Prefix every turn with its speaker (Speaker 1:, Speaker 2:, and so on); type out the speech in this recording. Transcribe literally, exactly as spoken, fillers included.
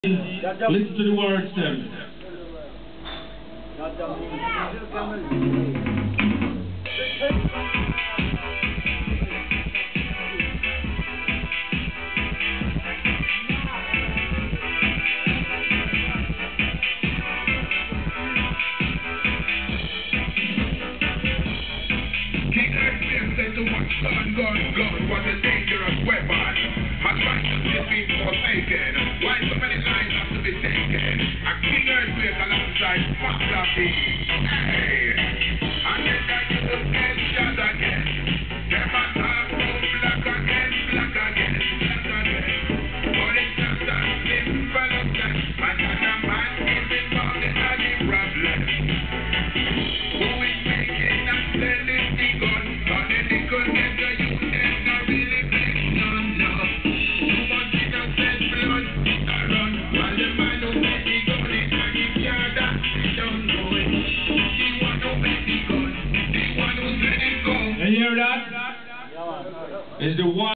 Speaker 1: Listen to the words then.
Speaker 2: Gun, gun, gun was a dangerous weapon. My conscience is being forsaken. Why so many lives have to be taken? A king earthquake alongside Fakrafi. Hey, I get that you will get shot again. Never talk from black again, black again, black again. But it's just as simple as that. Another man is involved in any problem. Who is making and selling the gun? On the nickel get the youth and not really make none, no. Too much innocent blood a run. While the man who make the gun in his yard, he don't know it. The one who make the gun, the one who's let it go.
Speaker 1: You hear that? Is the one.